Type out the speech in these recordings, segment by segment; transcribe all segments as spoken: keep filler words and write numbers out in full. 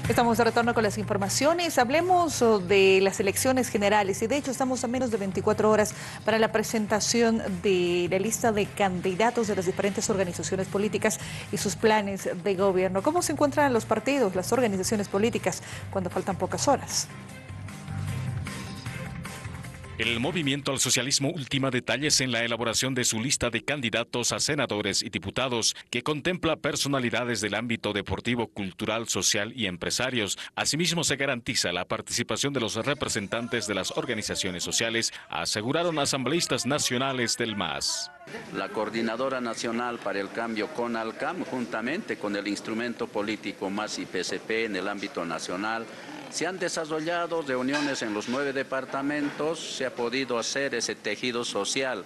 Estamos de retorno con las informaciones. Hablemos oh, de las elecciones generales y de hecho estamos a menos de veinticuatro horas para la presentación de la lista de candidatos de las diferentes organizaciones políticas y sus planes de gobierno. ¿Cómo se encuentran los partidos, las organizaciones políticas cuando faltan pocas horas? El Movimiento al Socialismo ultima detalles en la elaboración de su lista de candidatos a senadores y diputados, que contempla personalidades del ámbito deportivo, cultural, social y empresarios. Asimismo, se garantiza la participación de los representantes de las organizaciones sociales, aseguraron asambleístas nacionales del M A S. La Coordinadora Nacional para el Cambio CONALCAM, juntamente con el instrumento político M A S y P S P en el ámbito nacional, se han desarrollado reuniones en los nueve departamentos, se ha podido hacer ese tejido social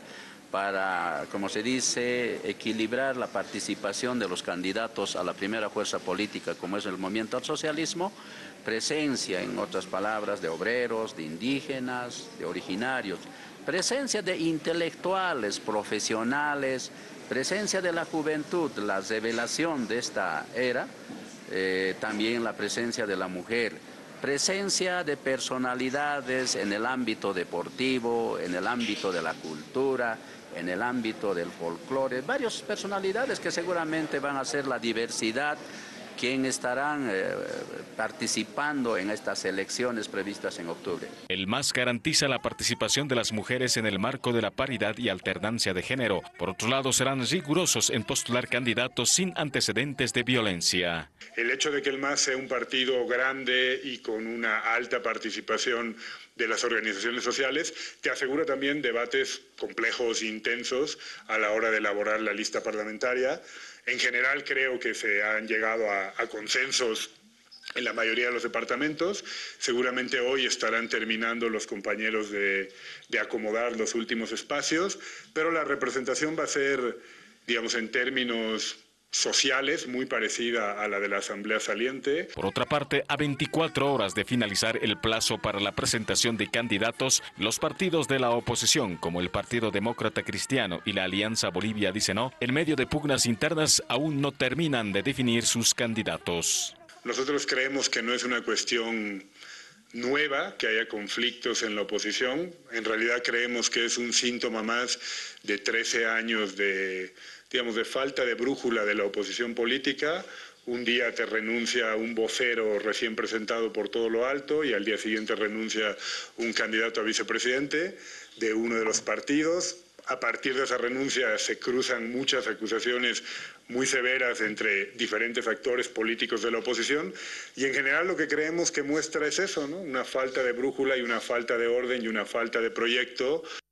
para, como se dice, equilibrar la participación de los candidatos a la primera fuerza política, como es el Movimiento al Socialismo, presencia, en otras palabras, de obreros, de indígenas, de originarios, presencia de intelectuales, profesionales, presencia de la juventud, la revelación de esta era, eh, también la presencia de la mujer, presencia de personalidades en el ámbito deportivo, en el ámbito de la cultura, en el ámbito del folclore, varias personalidades que seguramente van a ser la diversidad quienes estarán eh, participando en estas elecciones previstas en octubre. El M A S garantiza la participación de las mujeres en el marco de la paridad y alternancia de género. Por otro lado, serán rigurosos en postular candidatos sin antecedentes de violencia. El hecho de que el M A S sea un partido grande y con una alta participación de las organizaciones sociales te asegura también debates complejos e intensos a la hora de elaborar la lista parlamentaria. En general creo que se han llegado a, a consensos en la mayoría de los departamentos. Seguramente hoy estarán terminando los compañeros de, de acomodar los últimos espacios, pero la representación va a ser, digamos, en términos sociales, muy parecida a la de la Asamblea saliente. Por otra parte, a veinticuatro horas de finalizar el plazo para la presentación de candidatos, los partidos de la oposición, como el Partido Demócrata Cristiano y la Alianza Bolivia Dice No, en medio de pugnas internas, aún no terminan de definir sus candidatos. Nosotros creemos que no es una cuestión nueva que haya conflictos en la oposición. En realidad creemos que es un síntoma más de trece años de, digamos, de falta de brújula de la oposición política. Un día te renuncia un vocero recién presentado por todo lo alto y al día siguiente renuncia un candidato a vicepresidente de uno de los partidos. A partir de esa renuncia se cruzan muchas acusaciones muy severas entre diferentes actores políticos de la oposición y en general lo que creemos que muestra es eso, ¿no? Una falta de brújula y una falta de orden y una falta de proyecto.